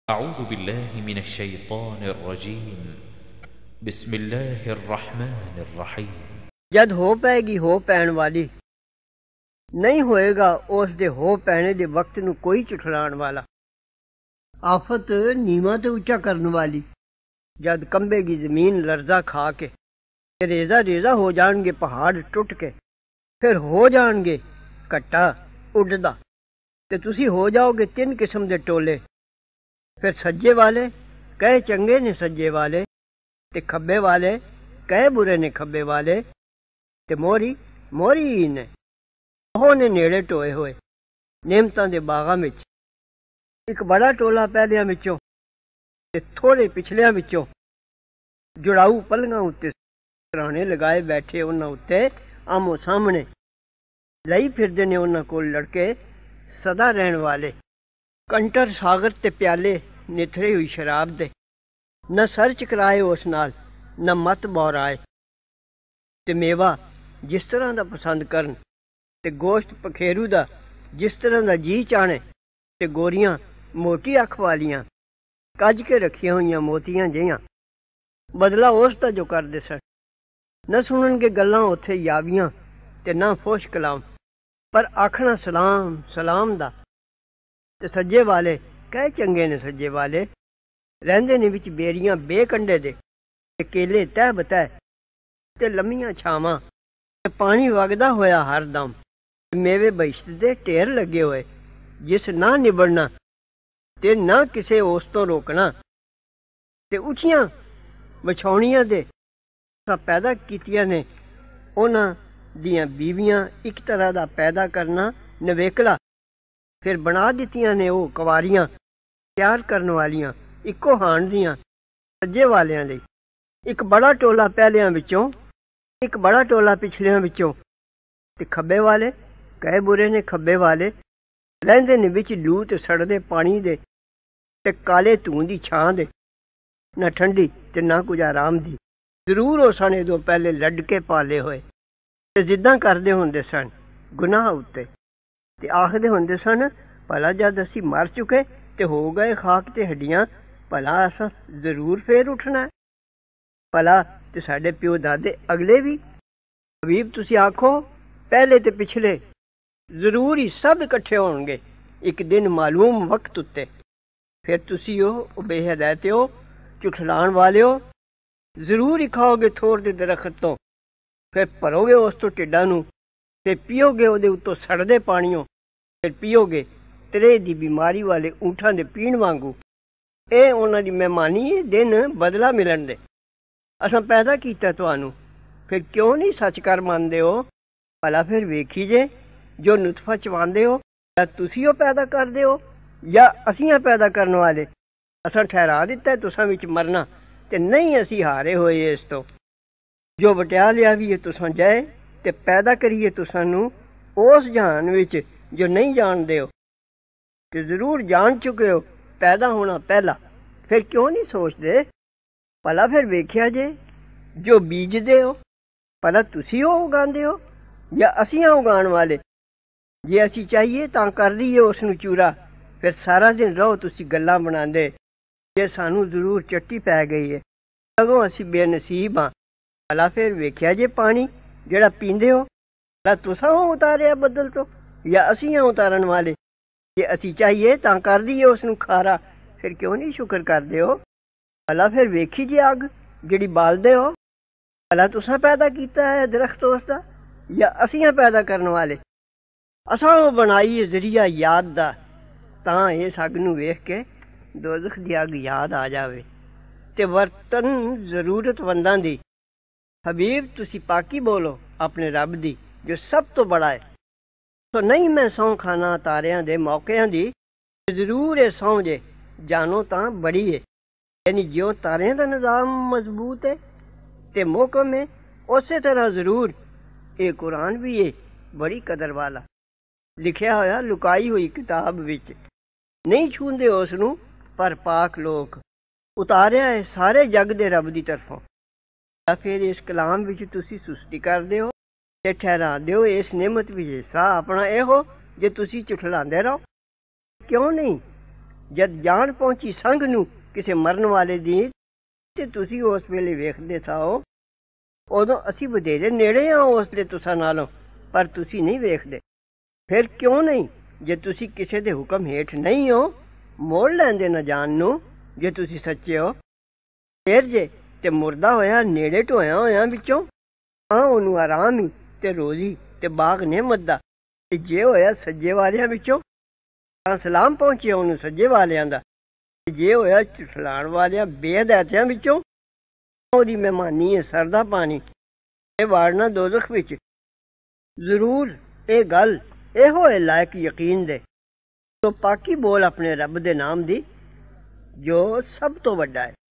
أعوذ بالله من الشيطان الرجيم بسم الله الرحمن الرحيم जद हो पैगी हो पैण वाली नहीं होएगा उस दे हो पैने दे वक्त नू कोई झुठलाण वाला। आफत नीमा ते उच्चा करन वाली जद कंबेगी जमीन लर्जा खा के ते रेजा रेजा हो जाणगे पहाड़ टुट के फिर हो जाणगे कट्टा उड़दा ते तुसी हो जाओगे तीन किस्म दे टोले। फिर सज्जे वाले कहे चंगे ने सज्जे वाले ते खब्बे वाले कहे बुरे ने खब्बे वाले ते मोरी मोरी ही ने ओह ने नेड़े टोए होए नेमतां दे बागां विच। एक बड़ा टोला पहलियां विचों ते थोड़े पिछलियां विचों जुड़ाऊ पलंगां उत्ते सराहने लगाए बैठे उन्हां उत्ते आमो सामने लई फिरदे ने उन्हां कोल लड़के सदा रहण वाले। कंटर सागर ते प्याले निथरे हुई शराब दे न सर चकराए उस नाल न मत बौराए ते मेवा जिस तरह दा पसंद करन ते गोश्त पखेरू दा जिस तरह दा जी चाणे ते गोरियां मोटी अख वालियां कज के रखियां होइयां मोतियां जिहियां बदला उस दा जो करदे सन। न सुननगे गल्लां उत्थे यावियां ते न फोश कलाम पर आखना सलाम सलाम दा। ते सज्जे वाले कहे चंगे ने सज्जे वाले रहिंदे ने विच बेरियां बेकंडे दे ते केले तह बतह ते लम्मियां छावां ते पानी वगदा होया हरदम ते मेवे बहिश्त दे ढेर लगे होए जिस ना निबड़ना ते ना किसे उस तो रोकना ते उचियां विछौणियां दे पैदा कीतियां ने उन्हां दियां बीवियां एक तरह दा पैदा करना नवेकला। फिर बना दित्तियां ने ओह कवारियां प्यार करन वालियां इक्को हाण दियां सज्जे वालियां लई। एक बड़ा टोला पहलियां विचों एक बड़ा टोला पिछलियां विचों ते खब्बे वाले कहे बुरे ने खब्बे वाले रहिंदे ने विच लू ते सड़दे पानी दे ते काले धूं दी छां दे ना ठंडी ते ना कुछ आराम दी। जरूर ओह सने दो पहले लडके पाले होए ते जिद्दां करदे हुंदे सन गुनाह उत्ते ते आखदे हुंदे सन भला जद असी मर चुके ते हो गए खाक ते हड्डियां भला असां जरूर फेर उठना है। भला ते साडे प्यो दादे अगले भी हबीब तुसी आखो पहले ते पिछले जरूर ही सब इकट्ठे होणगे एक दिन मालूम वक्त उत्ते। फिर तुसी हो बेहदायते हो झुठलाण वाले हो जरूर ही खाओगे थोड़ दे दरख्त तो फिर भरोगे उस तो टिड्डां नूं ते पीओगे ਉਹਦੇ ਉੱਤੋਂ ਸੜਦੇ ਪਾਣੀਓਂ ਫਿਰ ਪੀਓਗੇ ਤਰੇ ਦੀ ਬਿਮਾਰੀ ਵਾਲੇ ਊਂਠਾਂ ਦੇ ਪੀਣ ਵਾਂਗੂ। ਇਹ ਉਹਨਾਂ ਦੀ ਮਹਿਮਾਨੀ ਦਿਨ ਬਦਲਾ ਮਿਲਣ ਦੇ। ਅਸਾਂ ਪੈਦਾ ਕੀਤਾ ਤੁਹਾਨੂੰ ਫਿਰ ਕਿਉਂ ਨਹੀਂ ਸੱਚ ਕਰ ਮੰਨਦੇ ਹੋ। ਭਲਾ ਫਿਰ ਵੇਖੀ ਜੇ ਜੋ ਨੁਤਫਾ ਚਵਾਉਂਦੇ ਹੋ ਜਾਂ ਤੁਸੀਂ ਉਹ ਪੈਦਾ ਕਰਦੇ ਹੋ ਜਾਂ ਅਸੀਂ ਪੈਦਾ ਕਰਨ ਵਾਲੇ। ਅਸਾਂ ਠਹਿਰਾ ਦਿੱਤਾ ਤੁਸਾਂ ਵਿੱਚ ਮਰਨਾ ਤੇ ਨਹੀਂ ਅਸੀਂ ਹਾਰੇ ਹੋਏ ਇਸ ਤੋਂ। ਜੋ ਵਟਿਆ ਲਿਆ ਵੀ ਤੁਸਾਂ ਜਾਏ ਤੇ ਪੈਦਾ ਕਰੀਏ ਤੁਸਾਂ ਨੂੰ ਉਸ ਜਹਾਨ ਵਿੱਚ ਜੋ ਨਹੀਂ ਜਾਣਦੇ ਹੋ ਤੇ ਜ਼ਰੂਰ ਜਾਣ ਚੁੱਕੇ ਹੋ ਪੈਦਾ ਹੋਣਾ ਪਹਿਲਾਂ। ਫਿਰ ਕਿਉਂ ਨਹੀਂ ਸੋਚਦੇ। ਭਲਾ ਫਿਰ ਵੇਖਿਆ ਜੇ ਜੋ ਬੀਜਦੇ ਹੋ ਭਲਾ ਤੁਸੀਂ ਉਹ ਉਗਾਉਂਦੇ ਹੋ ਜਾਂ ਅਸੀਂ ਉਗਾਉਣ ਵਾਲੇ। ਜੇ ਅਸੀਂ ਚਾਹੀਏ ਤਾਂ ਕਰ ਲਈਏ ਉਸ ਨੂੰ ਚੂਰਾ ਫਿਰ ਸਾਰਾ ਦਿਨ ਰਹੋ ਤੁਸੀਂ ਗੱਲਾਂ ਬਣਾਉਂਦੇ ਜੇ ਸਾਨੂੰ ਜ਼ਰੂਰ ਚੱਟੀ ਪੈ ਗਈ ਹੈ ਸਗੋਂ ਅਸੀਂ ਬੇਨਸੀਬ ਹਾਂ। ਭਲਾ ਫਿਰ ਵੇਖਿਆ ਜੇ ਪਾਣੀ ਜਿਹੜਾ ਪੀਂਦੇ ਹੋ ਭਲਾ ਤੁਸਾਂ ਉਤਾਰਿਆ ਬੱਦਲ ਤੋਂ ਜਾਂ ਅਸੀਂ ਉਤਾਰਨ ਵਾਲੇ। ਜੇ ਅਸੀਂ ਚਾਹੀਏ ਤਾਂ ਕਰ ਦਈਏ ਉਸ ਨੂੰ ਖਾਰਾ ਫਿਰ ਕਿਉਂ ਨਹੀਂ ਸ਼ੁਕਰ ਕਰਦੇ ਹੋ। ਭਲਾ ਫਿਰ ਵੇਖੀ ਜੇ ਅੱਗ ਜਿਹੜੀ ਬਾਲਦੇ ਹੋ ਭਲਾ ਤੁਸਾਂ ਪੈਦਾ ਕੀਤਾ ਹੈ ਦਰਖਤ ਉਸ ਦਾ ਜਾਂ ਅਸੀਂ ਪੈਦਾ ਕਰਨ ਵਾਲੇ। ਅਸਾਂ ਉਹ ਬਣਾਈ ਜ਼ਰੀਆ ਯਾਦ ਦਾ ਤਾਂ ਇਸ ਅੱਗ ਨੂੰ ਵੇਖ ਕੇ ਦੋਜ਼ਖ ਦੀ ਅੱਗ ਯਾਦ ਆ ਜਾਵੇ ਤੇ ਵਰਤਨ ਜ਼ਰੂਰਤਮੰਦਾਂ ਦੀ। हबीब तुसी पाकी बोलो अपने रब दी जो सब तो बड़ा है। तो नहीं मैं सौं खाना तारियां दे मौकियां दी जरूर है सौं जे जानो तां बड़ी है। यानी जो तारियां दा निज़ाम मजबूत है ते मोहकम है उसे तरह जरूर ये कुरान भी है बड़ी कदर वाला लिखिया होया लुकाई हुई किताब विच नहीं छूंदे उस नूं पर पाक लोक उतारिया है सारे जग दे रब दी तरफों। फिर इस कलाम विच तुसी सुस्ती करदे हो ते ठहरांदे हो इस नेमत विच हिस्सा अपना एहो जे तुसी झुठलांदे रहो। क्यों नहीं ਜਦ ਜਾਨ ਪਹੁੰਚੀ ਸੰਗ ਨੂੰ ਕਿਸੇ ਮਰਨ ਵਾਲੇ ਦੀ ਤੇ ਤੁਸੀਂ ਉਸ ਵੇਲੇ ਵੇਖਦੇ ਸਾਓ, ਉਦੋਂ ਅਸੀਂ ਵਧੇਰੇ ਨੇੜੇ ਆ ਉਸ ਦੇ ਤੁਸਾਂ ਨਾਲੋਂ, ਪਰ ਤੁਸੀਂ ਨਹੀਂ ਵੇਖਦੇ। ਫਿਰ ਕਿਉਂ ਨਹੀਂ? ਜੇ ਤੁਸੀਂ ਕਿਸੇ ਦੇ ਹੁਕਮ ਹੇਠ ਨਹੀਂ ਹੋ, ਮੋੜ ਲੈਂਦੇ ਨਾ ਜਾਨ ਨੂੰ ਜੇ ਤੁਸੀਂ ਸੱਚੇ ਹੋ। ਫੇਰ ਜੇ ਤੇ ਮੁਰਦਾ ਹੋਇਆ ਨੇੜੇ ਢੋਇਆ ਹੋਇਆਂ ਵਿੱਚੋਂ, ਤਾਂ ਉਹਨੂੰ ਆਰਾਮ ਹੀ ਤੇ ਰੋਜ਼ੀ ਤੇ ਬਾਗ ਨਿਹਮਤ ਦਾ। ਤੇ ਜੇ ਹੋਇਆ ਸੱਜੇ ਵਾਲਿਆਂ ਵਿੱਚੋਂ, ਤਾਂ ਸਲਾਮ ਪਹੁੰਚਿਆ ਉਹਨੂੰ ਸੱਜੇ ਵਾਲਿਆਂ ਦਾ। ਤੇ ਜੇ ਹੋਇਆ ਝੁਠਲਾਣ ਵਾਲਿਆਂ ਬੇਹਦਾਇਤਿਆਂ ਵਿੱਚੋਂ, ਉਹਦੀ ਮਹਿਮਾਨੀ ਹੈ ਸਰਦਾ ਪਾਣੀ ਤੇ ਵਾੜਨਾ ਦੋਜ਼ਖ ਵਿੱਚ। ਜ਼ਰੂਰ ਇਹ ਗੱਲ ਇਹੋ ਹੈ ਲਾਇਕ ਯਕੀਨ ਦੇ। ਤੋ ਪਾਕੀ ਬੋਲ ਆਪਣੇ ਰੱਬ ਦੇ ਨਾਮ ਦੀ, ਜੋ ਸਭ ਤੋਂ ਵੱਡਾ ਹੈ।